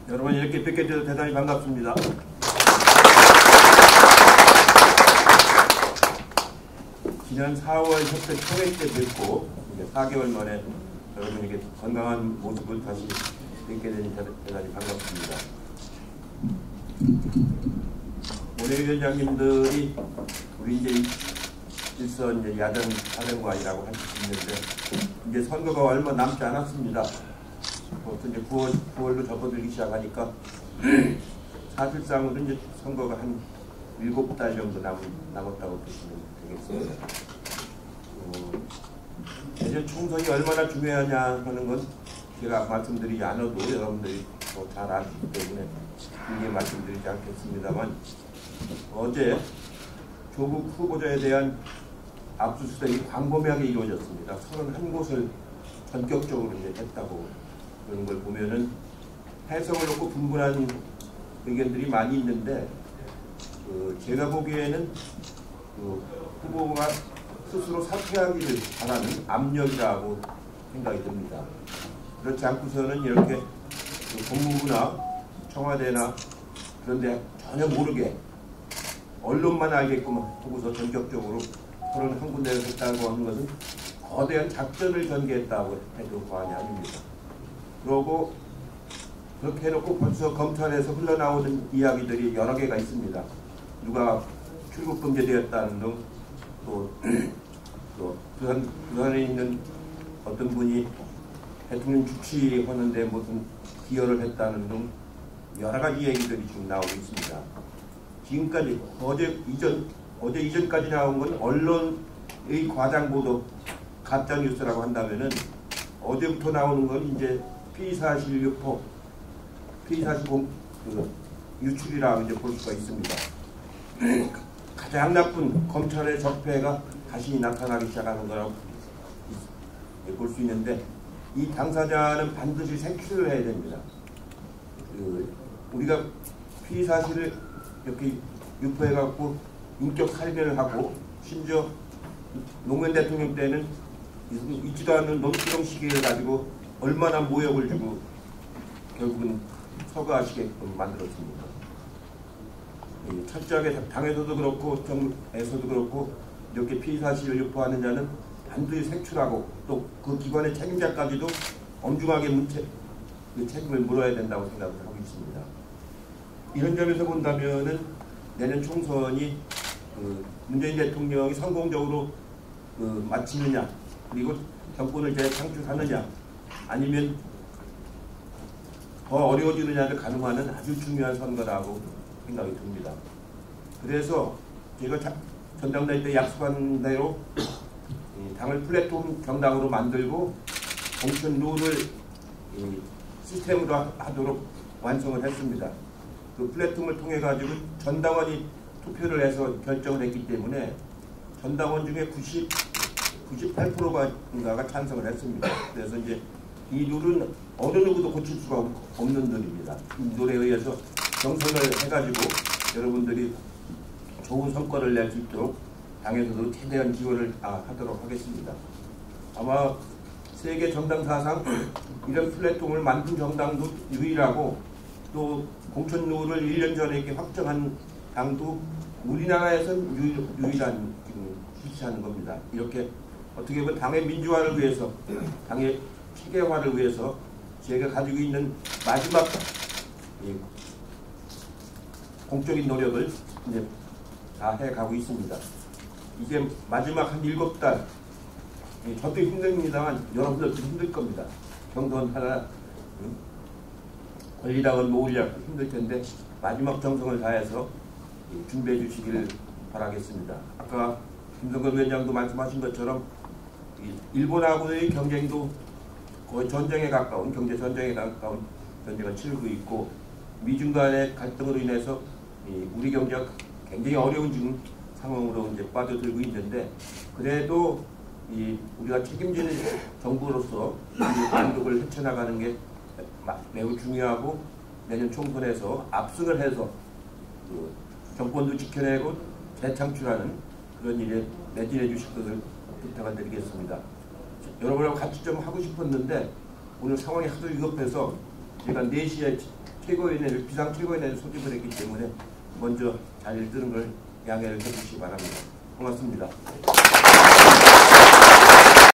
여러분 이렇게 뵙게 돼서 대단히 반갑습니다. 지난 4월 협회 총회 때 뵙고 이제 4개월 만에 여러분에게 건강한 모습을 다시 뵙게 되니 대단히 반갑습니다. 원외위원장님들이 우리 이제 일선 이제 야당 사령관이라고 할 수 있는데 이제 선거가 얼마 남지 않았습니다. 벌써 이제 9월로 접어들기 시작하니까 사실상으로 이제 선거가 한 7달 정도 남았다고 보시면 되겠습니다. 내년 총선이 얼마나 중요하냐 하는 건 제가 말씀드리지 않아도 여러분들이 더 잘 아시기 때문에 길게 말씀드리지 않겠습니다만, 어제 조국 후보자에 대한 압수수색이 광범위하게 이루어졌습니다. 31곳을 전격적으로 이제 했다고 그런 걸 보면은 해석을 놓고 분분한 의견들이 많이 있는데, 제가 보기에는 후보가 스스로 사퇴하기를 바라는 압력이라고 생각이 듭니다. 그렇지 않고서는 이렇게 법무부나 청와대나 그런데 전혀 모르게 언론만 알게끔 하고서 전격적으로 31군데를 했다고 하는 것은 거대한 작전을 전개했다고 해도 과언이 아닙니다. 그러고 그렇게 해놓고 벌써 검찰에서 흘러나오는 이야기들이 여러 개가 있습니다. 누가 출국금지되었다는 등, 또 부산에 있는 어떤 분이 대통령 주치하는데 무슨 기여를 했다는 등 여러 가지 얘기들이 지금 나오고 있습니다. 지금까지 어제 이전까지 나온 건 언론의 과장 보도 가짜 뉴스라고 한다면은, 어제부터 나오는 건 이제 피의사실 유포, 피의사실 유출이라고 이제 볼 수가 있습니다. 가장 나쁜 검찰의 적폐가 다시 나타나기 시작하는 거라고 볼 수 있는데, 이 당사자는 반드시 색출을 해야 됩니다. 우리가 피의사실을 이렇게 유포해갖고 인격 살인을 하고, 심지어 노무현 대통령 때는 있지도 않는 논두렁 시기를 가지고 얼마나 모욕을 주고 결국은 서거하시게끔 만들었습니다. 철저하게 당에서도 그렇고 정부에서도 그렇고 이렇게 피의사실을 유포하는 자는 반드시 색출하고 또 그 기관의 책임자까지도 엄중하게 책임을 물어야 된다고 생각을 하고 있습니다. 이런 점에서 본다면은 내년 총선이 문재인 대통령이 성공적으로 마치느냐, 그리고 정권을 재창출하느냐, 아니면 더 어려워지느냐를 가늠하는 아주 중요한 선거라고 생각이 듭니다. 그래서 제가 전당대회 때 약속한 대로 당을 플랫폼 정당으로 만들고 공천 룰을 시스템으로 하도록 완성을 했습니다. 그 플랫폼을 통해 가지고 전당원이 투표를 해서 결정을 했기 때문에 전당원 중에 98%가 찬성을 했습니다. 그래서 이제 이 룰은 어느 누구도 고칠 수가 없는 룰입니다. 이 룰에 의해서 경선을 해가지고 여러분들이 좋은 성과를 낼 수 있도록 당에서도 최대한 지원을 하도록 하겠습니다. 아마 세계 정당 사상 이런 플랫폼을 만든 정당도 유일하고, 또 공천 룰을 1년 전에 이렇게 확정한 당도 우리나라에서는 유일한 실시하는 겁니다. 이렇게 어떻게 보면 당의 민주화를 위해서, 당의 체계화를 위해서 제가 가지고 있는 마지막 공적인 노력을 이제 다 해가고 있습니다. 이제 마지막 한 7달, 저도 힘듭니다만 여러분들도 힘들 겁니다. 경선 하나, 권리당을 모으려고 힘들 텐데 마지막 정성을 다해서 준비해 주시기를 바라겠습니다. 아까 김성근 위원장도 말씀하신 것처럼 일본하고의 경쟁도 거의 전쟁에 가까운, 경제 전쟁에 가까운 전쟁을 치르고 있고, 미중 간의 갈등으로 인해서 우리 경제가 굉장히 어려운 지금 상황으로 이제 빠져들고 있는데, 그래도 우리가 책임지는 정부로서 이 한국을 헤쳐나가는 게 매우 중요하고, 내년 총선에서 압승을 해서 정권도 지켜내고 재창출하는 그런 일에 매진해 주실 것을 부탁을 드리겠습니다. 여러분하고 같이 좀 하고 싶었는데 오늘 상황이 하도 위급해서 제가 4시에 최고위원회를 비상 최고위원회를 소집을 했기 때문에 먼저 자리를 뜨는 걸 양해를 해주시기 바랍니다. 고맙습니다.